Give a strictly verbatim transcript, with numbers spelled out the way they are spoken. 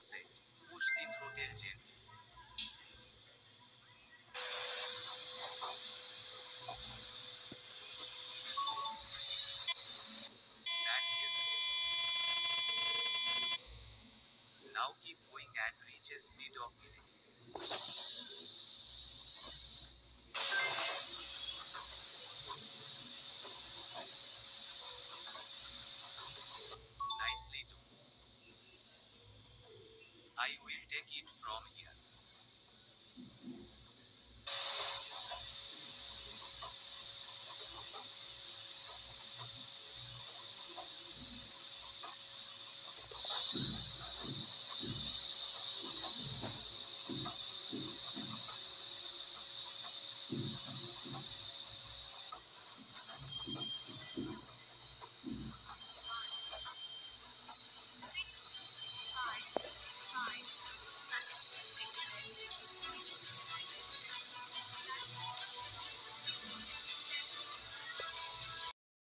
set. Push the throttle gently. That is it. Now keep going and reach a speed of minute. Nicely done. I will take it from here.